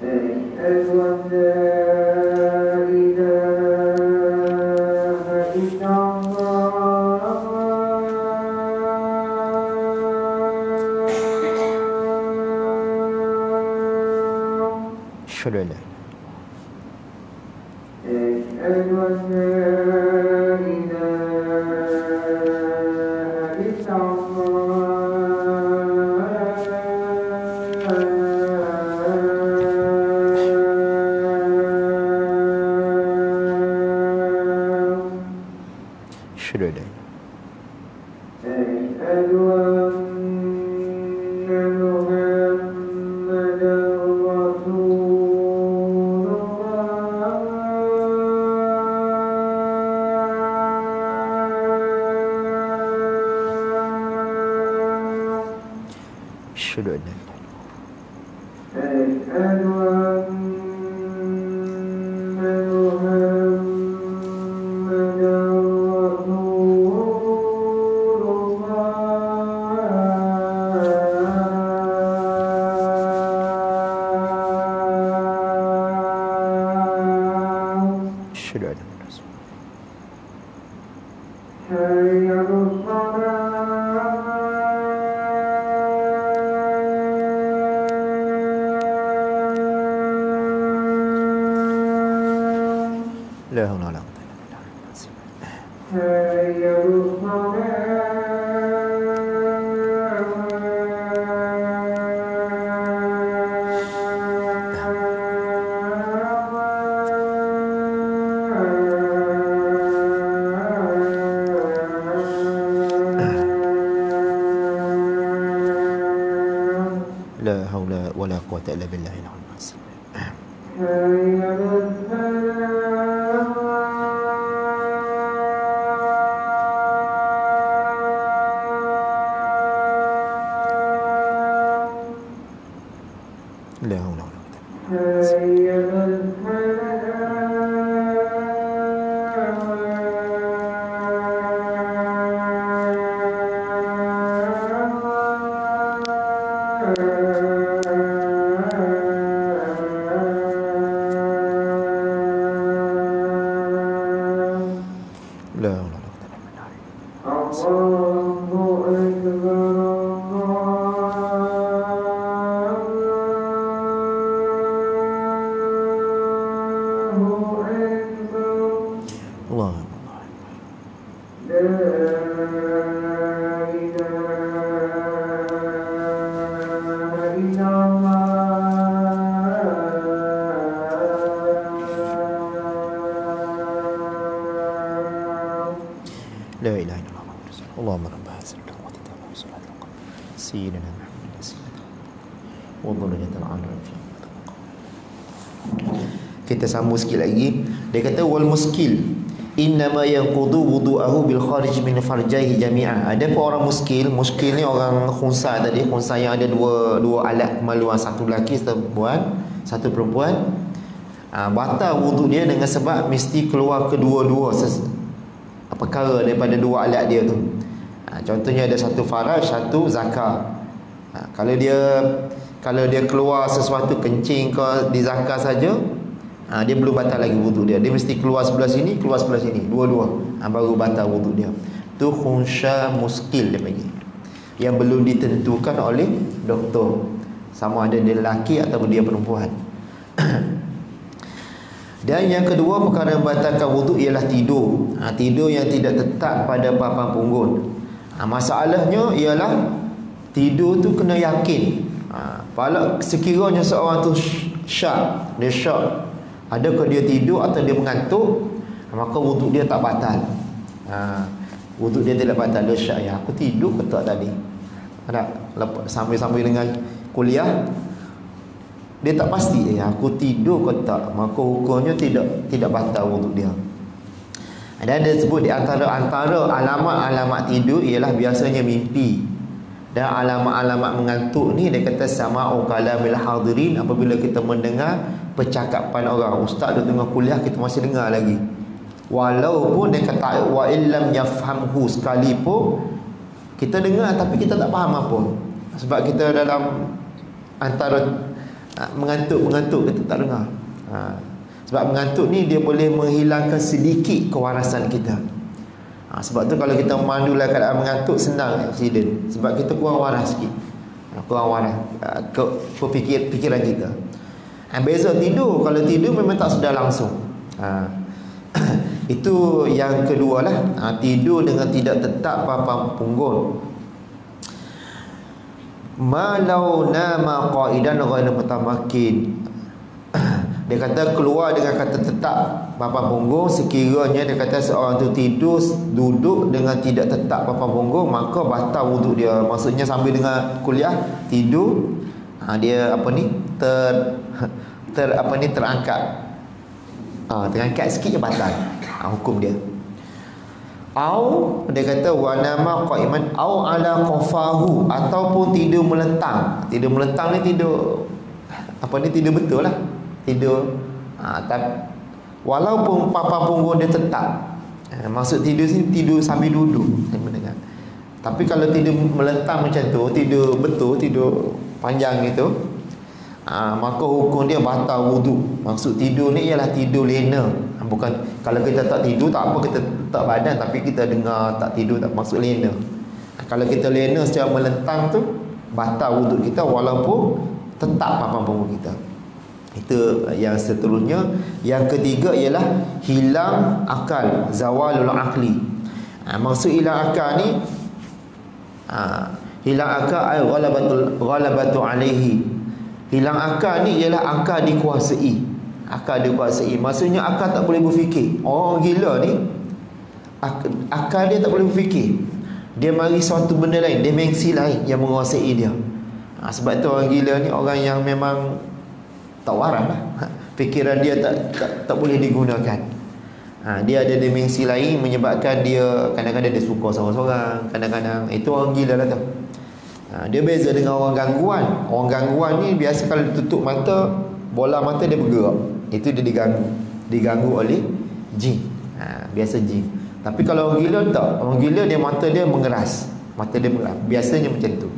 Syurga. Syurga. Syurga. La haula wala quwwata illa billah. La haula wala quwwata illa billah. La haula wala La ilaha illallah Muhammadur Rasulullah. Allahumma rabb hadhihi ad-da'wati tammati salatul qamar. Sayyidina Muhammadin sallallahu wa dhurriyyatal alim fi. Kita sambung sikit lagi. Dia kata wal muskil innama yanqudu wudu'ahu bil kharij min farjaihi jami'an. Ada pun orang muskil, muskil ni orang khunsa tadi, khunsa yang ada dua dua alat kemaluan, satu lelaki satu perempuan, satu perempuan. Ha, batal wuduk dia dengan sebab mesti keluar kedua-dua perkara daripada dua alat dia tu. Ha, contohnya ada satu faraj, satu zakar. Ha, kalau dia kalau dia keluar sesuatu kencing ke di zakar saja, ha, dia belum batal lagi wuduk dia. Dia mesti keluar sebelah sini, keluar sebelah sini, dua-dua. Ha, baru batal wuduk dia. Tu khunsya muskil dia panggil. Yang belum ditentukan oleh doktor sama ada dia lelaki atau dia perempuan. Dan yang kedua perkara yang membatalkan wuduk ialah tidur. Ha, tidur yang tidak tetap pada papan punggung. Ha, masalahnya ialah tidur tu kena yakin. Ha, kalau sekiranya seorang tu syak, dia syak, adakah dia tidur atau dia mengantuk, maka wuduk dia tak batal. Ha, wuduk dia tidak batal. Dia syak, ya aku tidur ke tak tadi? Ada sambil-sambil dengan kuliah, dia tak pasti, eh aku tidur ke tak, maka hukumnya tidak tidak batal wuduk dia. Dan dia sebut di antara antara alamat-alamat tidur ialah biasanya mimpi. Dan alamat-alamat mengantuk ni dia kata sama'u kalamil hadirin, apabila kita mendengar percakapan orang. Ustaz dia tengah kuliah, kita masih dengar lagi. Walaupun dia kata wa illam yafhamhu, sekalipun kita dengar tapi kita tak faham apa. Sebab kita dalam antara ha, mengantuk-mengantuk kita tak dengar. Ha, sebab mengantuk ni dia boleh menghilangkan sedikit kewarasan kita. Ha, sebab tu kalau kita memandu dalam keadaan mengantuk senang aksiden, sebab kita kurang waras sikit. Ha, kurang waras ha, ke fikir, fikiran kita. Ha, beza tidur, kalau tidur memang tak sedar langsung. Ha, itu yang kedua lah. Ha, tidur dengan tidak tetap papan punggung. Malau nama qaidan ghairu mutamakin. Dia kata keluar dengan kata tetap papan punggung sekiranya dia kata seorang tu tidur duduk dengan tidak tetap papan punggung, maka batal wuduk dia. Maksudnya sambil dengan kuliah tidur, ha, dia apa ni ter ter apa ni terangkat. Ha, terangkat sikit je batal. Ha, hukum dia. Au dia kata wa nama qaiman au ala qafahu, ataupun tidur melentang. Tidur melentang ni tidur apa ni tidur betul lah. Tidur ha, tak, walaupun papan punggung dia tetap. Ha, maksud tidur sini tidur sambil duduk. Saya mendengar. Tapi kalau tidur melentang macam tu, tidur betul, tidur panjang gitu, ha, maka hukum dia batal wuduk. Maksud tidur ni ialah tidur lena. Ha, bukan kalau kita tak tidur tak apa, kita tak badan tapi kita dengar tak tidur, tak maksud lena. Ha, kalau kita lena secara melentang tu batal wuduk kita walaupun tetap papan punggung kita. Itu yang seterusnya. Yang ketiga ialah hilang akal, zawalul aqli. Ha, maksud hilang akal ni ha, hilang akal ay ghalabatul ghalabatu alaihi. Hilang akal ni ialah akal dikuasai. Akal dikuasai maksudnya akal tak boleh berfikir. Orang gila ni ak akal dia tak boleh berfikir. Dia mari suatu benda lain, dimensi lain yang menguasai dia. Ha, sebab tu orang gila ni orang yang memang tak waras lah. Fikiran dia tak, tak, tak boleh digunakan. Ha, dia ada dimensi lain menyebabkan dia kadang-kadang dia suka seorang-seorang, kadang-kadang itu orang gila lah tu. Ha, dia beza dengan orang gangguan. Orang gangguan ni biasa kalau dia tutup mata, bola mata dia bergerak. Itu dia diganggu. Diganggu oleh jin. Ha, biasa jin. Tapi kalau orang gila tak. Orang gila dia mata dia mengeras. Mata dia mengeras. Biasanya macam tu.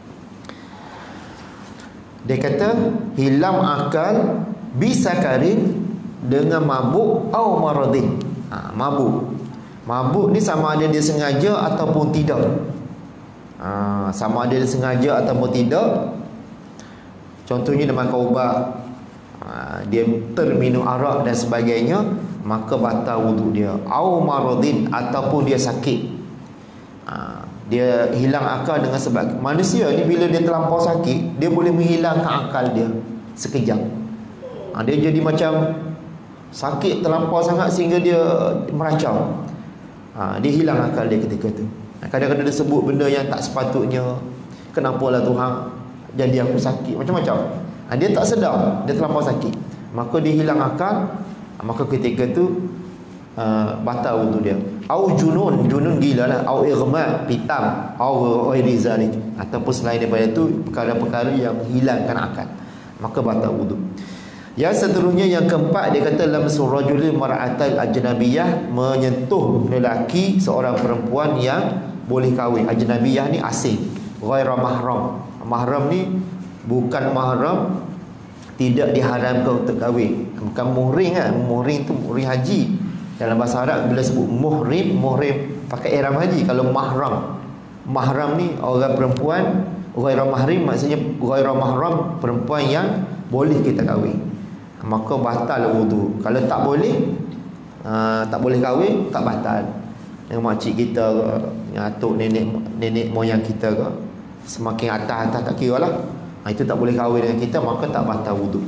Dia kata hilang akal bisakarin dengan mabuk atau maradin. Ha, mabuk. Mabuk ni sama ada dia sengaja ataupun tidak. Ha, sama ada dia sengaja ataupun tidak. Contohnya dia makan ubat, ha, dia terminum arak dan sebagainya, maka batal wuduk dia. Au maradin ataupun dia sakit. Ha, dia hilang akal dengan sebab manusia ni bila dia terlampau sakit, dia boleh menghilangkan akal dia sekejap. Ha, dia jadi macam sakit terlampau sangat sehingga dia meracau. Ha, dia hilang akal dia ketika tu. Ha, kadang-kadang dia sebut benda yang tak sepatutnya. Kenapalah Tuhan jadi aku sakit, macam-macam. Ha, dia tak sedar dia terlampau sakit, maka dia hilang akal. Ha, maka ketika tu uh, batal wuduk dia. Au junun, junun gila lah. Au irma, pitam. Au ghairi zalik, ataupun selain daripada itu perkara-perkara yang menghilangkan akal, maka batal wuduk. Yang seterusnya yang keempat, dia kata lamsul rajuli mar'atal ajnabiyah, menyentuh lelaki seorang perempuan yang boleh kahwin. Ajnabiyah ni asing, ghaira mahram. Mahram ni bukan mahram, tidak diharamkan untuk kahwin. Bukan muhrim kan. Muhrim tu muhrim haji. Dalam bahasa Arab bila sebut muhrim, muhrim pakai ihram haji. Kalau mahram, mahram ni orang perempuan, ghaira mahrim maksudnya ghaira mahram, perempuan yang boleh kita kahwin, maka batal wudu. Kalau tak boleh, uh, tak boleh kahwin, tak batal. Dengan makcik kita ke, dengan atuk nenek nenek moyang kita ke, semakin atas-atas tak kira lah, ha, itu tak boleh kahwin dengan kita, maka tak batal wudu.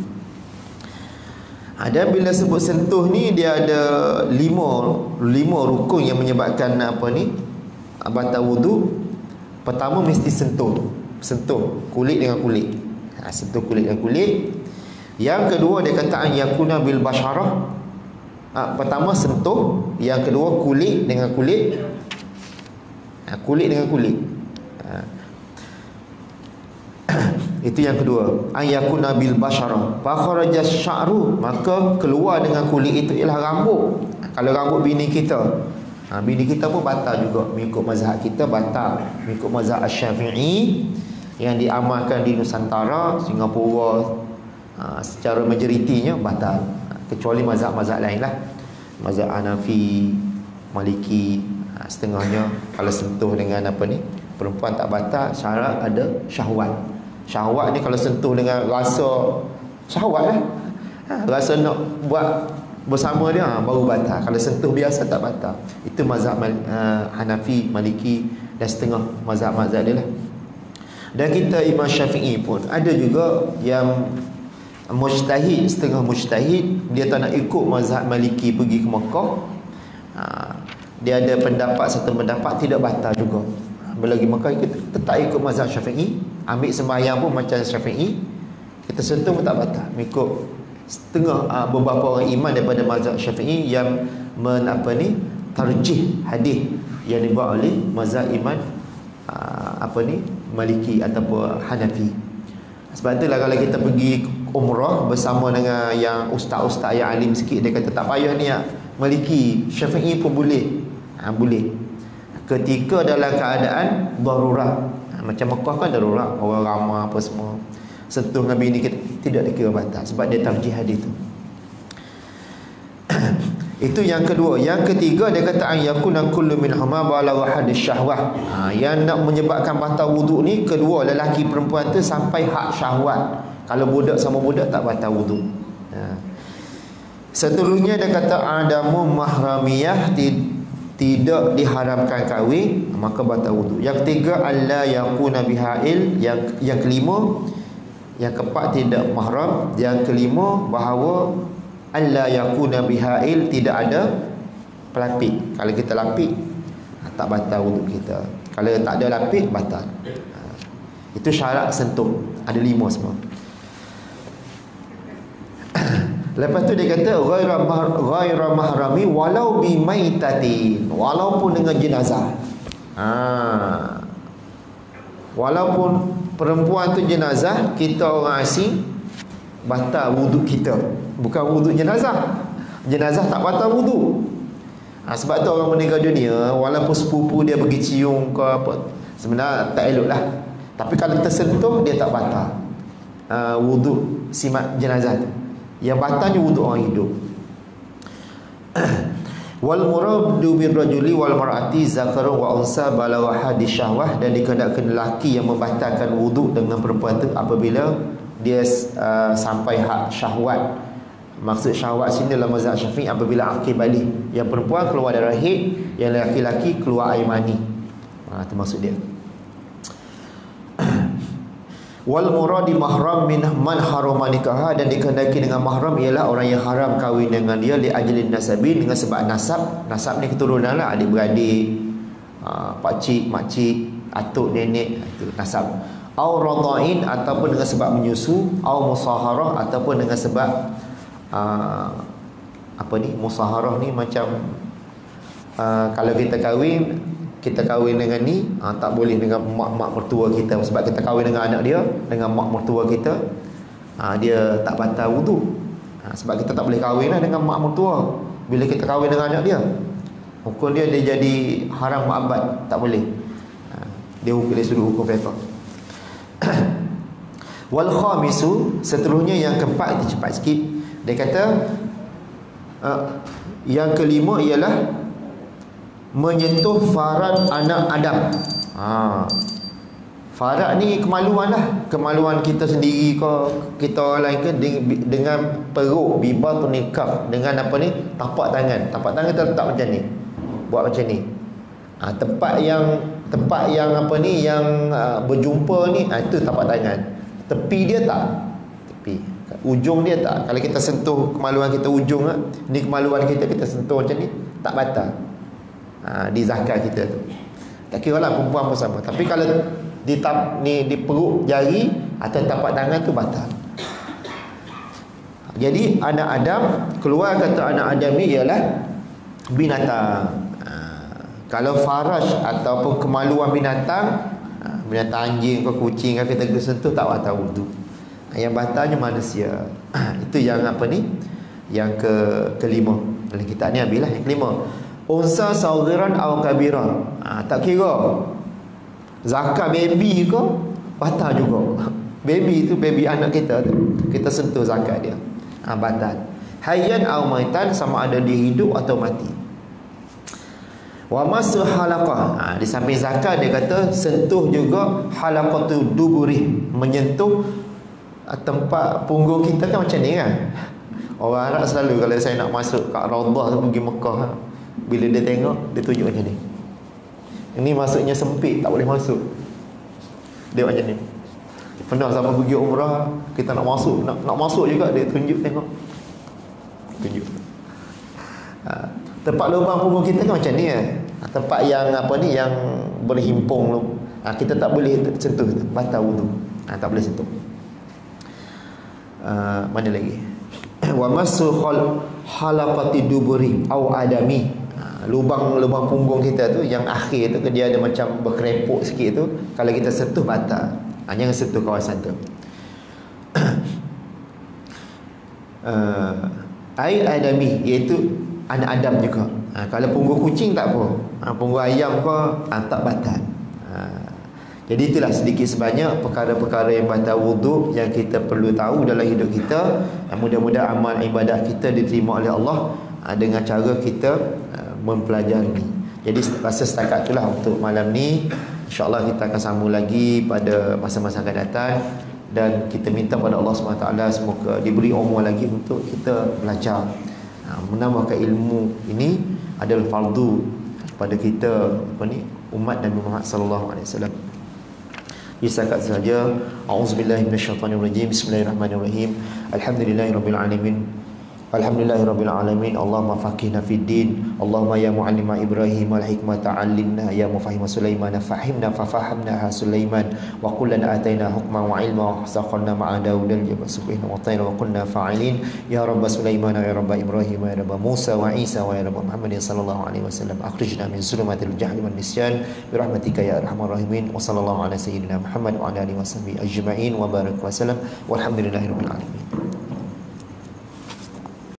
Ada bila sebut sentuh ni, dia ada lima lima rukun yang menyebabkan apa ni batal wudu. Pertama mesti sentuh, sentuh kulit dengan kulit. Ha, sentuh kulit dengan kulit. Yang kedua dia kata an yakuna bil basyarah. Ha, pertama sentuh, yang kedua kulit dengan kulit. Ha, kulit dengan kulit. Ha. Itu yang kedua, an yakuna bil basyarah. Fa kharaja sya'ru, maka keluar dengan kulit itu ialah rambut. Kalau rambut bini kita, ha, bini kita pun batal juga mengikut mazhab kita, batal mengikut mazhab Asy-Syafi'i yang diamalkan di Nusantara, Singapura, ha, secara majoritinya batal, kecuali mazhab-mazhab lain lah, mazhab Hanafi, Maliki, ha, setengahnya kalau sentuh dengan apa ni perempuan tak batal, syarat ada syahwat. Syahwat ni kalau sentuh dengan rasa syahwat lah, ha, rasa nak buat bersama dia, ha, baru batal. Kalau sentuh biasa tak batal. Itu mazhab uh, Hanafi, Maliki dan setengah mazhab-mazhab dia lah. Dan kita Imam Syafi'i pun ada juga yang mujtahid, setengah mujtahid, dia tak nak ikut mazhab Maliki pergi ke Mekah, ha, dia ada pendapat, satu pendapat tidak batal juga. Belagi Mekah kita tetap ikut mazhab Syafi'i, ambil sembahyang pun macam Syafi'i, kita sentuh pun tak batal, mengikut setengah uh, beberapa orang iman daripada mazhab Syafi'i yang men, apa ni tarjih hadis yang dibuat oleh mazhab iman uh, apa ni Maliki ataupun Hanafi. Sebab itulah kalau kita pergi umrah bersama dengan yang ustaz-ustaz yang alim sikit, dia kata tak payah ni ya, Maliki, Syafi'i pun boleh, ha, boleh ketika dalam keadaan darurat, ha, macam Mekah kan darurat, orang ramai apa semua, sentuh dengan bini kita tidak dikira batal sebab dia tarjih hadis tu. Itu yang kedua. Yang ketiga dia kata an yakuna kullu minhuma balagha hadis syahwah. Ha, yang nak menyebabkan batal wuduk ni kedua, lelaki perempuan tu sampai had syahwat. Kalau budak sama budak tak batal wuduk. Ha. Seterusnya dia kata adamu mahramiyah, tidak diharamkan kahwin, maka batal wuduk. Yang ketiga alla yakuna bihail. Yang yang kelima, yang keempat tidak mahram. Yang kelima bahawa alla yakuna bihail, tidak ada pelapik. Kalau kita lapik tak batal wuduk kita. Kalau tak ada lapik batal. Ha. Itu syarat sentuh. Ada lima semua. Lepas tu dia kata ghaira mahr, ghaira mahrami walau bi maitatin, walaupun dengan jenazah. Ha. Walaupun perempuan tu jenazah, kita orang asing, batal wuduk kita. Bukan wuduk jenazah. Jenazah tak batal wuduk. Ha, sebab tu orang meninggal dunia, walaupun sepupu dia pergi cium ke apa, sebenarnya tak elok lah. Tapi kalau tersentuh, dia tak batal uh, wuduk simat jenazah tu. Yang batalnya wuduk orang hidup. Wal muradu bir rajuli wal mar'ati zakarun wa unsa balagha hadis syahwah, dan dikehendakkan lelaki yang membatalkan wuduk dengan perempuan tu apabila dia uh, sampai had syahwat. Maksud syahwat sini dalam mazhab Syafi'i apabila akil balik. Yang perempuan keluar darah haid, yang lelaki-lelaki keluar air mani. Ha, itu maksud dia. Wal muradi mahram min man harama nikah, dan dikehendaki dengan mahram ialah orang yang haram kahwin dengan dia li ajlin nasabi, dengan sebab nasab. Nasab ni keturunan lah, adik-beradik, uh, pakcik, makcik, atuk, nenek, itu nasab. Au radha'in, ataupun dengan sebab menyusu, au musaharah, ataupun dengan sebab uh, apa ni musaharah ni macam uh, kalau kita kahwin, kita kahwin dengan ni, ha, tak boleh dengan mak-mak mertua kita. Sebab kita kahwin dengan anak dia, dengan mak mertua kita, ha, dia tak batal wuduk. Ha, sebab kita tak boleh kahwin lah dengan mak mertua. Bila kita kahwin dengan anak dia, hukum dia dia jadi haram mu'abbad, tak boleh. Ha, dia hukum, dia suruh hukum fiqh. Wal khamisu, seterusnya yang keempat, itu cepat sikit. Dia kata uh, yang kelima ialah menyentuh farad anak Adam. Ha. Farad ni kemaluan lah, kemaluan kita sendiri ke, kita orang lain ke, dengan perut, bibar tu nikah, dengan apa ni, tapak tangan. Tapak tangan kita letak macam ni, buat macam ni. Ha, tempat yang tempat yang apa ni, yang uh, berjumpa ni, ha, itu tapak tangan. Tepi dia tak, tepi ujung dia tak. Kalau kita sentuh kemaluan kita ujung, ha, ni kemaluan kita, kita sentuh macam ni, tak batal. Ha, di zakat kita tu tak kira lah, perempuan pun sama. Tapi kalau di tap, ni di perut jari atau tapak tangan tu batal. Jadi anak Adam, keluar kata anak Adam ni ialah binatang. Ha, kalau faraj ataupun kemaluan binatang, ha, binatang anjing ke kucing ke, kita sentuh tak batal wudu. Ha, yang batalnya manusia. Ha, itu yang apa ni, yang ke kelima. Dalam kitab ni ambillah yang kelima. Unsa saghiran aw kabiran. Ha, tak kira zakat baby ke, batal juga. Baby tu, baby anak kita tu, kita sentuh zakat dia. Ha, batal. Hayyan aw maitan, sama ada dia hidup atau mati. Wa masu halaqah. Ha, di samping zakat dia kata sentuh juga halaqatu duburi, menyentuh tempat punggung kita kan macam ni kan. Orang Arab selalu kalau saya nak masuk kat Raudhah tu pergi Mekah, bila dia tengok dia tunjuk macam ni. Ini masuknya sempit, tak boleh masuk. Dia macam ni. Pernah sama pergi umrah, kita nak masuk, nak nak masuk juga dia tunjuk tengok. Tunjuk. Ha, tempat lubang punggung kita kan macam ni kan. Ha, tempat yang apa ni yang berhimpung tu. Ha, kita tak boleh sentuh tu, batal wudu. Ha, tak boleh sentuh. Uh, mana lagi? Wa masu halaqati duburi au adami. Ha, lubang lubang punggung kita tu yang akhir tu dia ada macam berkerepuk sikit tu, kalau kita sentuh batal. Ha, jangan sentuh kawasan tu. uh, air adami iaitu anak Adam juga. Ha, kalau punggung kucing tak apa. Ha, punggung ayam ke ha, tak batal. Ha, jadi itulah sedikit sebanyak perkara-perkara yang batal wuduk yang kita perlu tahu dalam hidup kita. Mudah-mudahan amal ibadat kita diterima oleh Allah dengan cara kita mempelajari. Jadi rasa setakat itulah untuk malam ni. InsyaAllah kita akan sambung lagi pada masa-masa akan datang. Dan kita minta pada Allah subhanahu wa taala semoga diberi umur lagi untuk kita belajar. Menambahkan ilmu ini adalah fardu pada kita apa ni, umat Nabi Muhammad sallallahu alaihi wasallam. Isakat saja. A'udzubillahi minasyaitonirrajim. Bismillahirrahmanirrahim. Alhamdulillahirabbil alamin. Alhamdulillahirabbil alamin. Allahumma faqihna fid din. Allahumma ya muallima Ibrahim wal hikmata 'allimna, ya mufahhima Sulaiman fahimna fafahamnaha Sulaiman, wa kullana ataina hukman wa ilma wa sakhalna ma'a Daud al-jabal subhana wa ta'ala wa kunna fa'ilin. Ya rabb Sulaiman ya rabb Ibrahim ya rabb Musa wa Isa wa ya rabb Muhammadin sallallahu alaihi wasallam, akhrijna min zulumatil jahli wan nisyan bi rahmatika ya arhamar rahimin. Wa sallallahu ala sayyidina Muhammad wa ala alihi washabihi ajma'in wa barak wa sallam walhamdulillahirabbil alamin.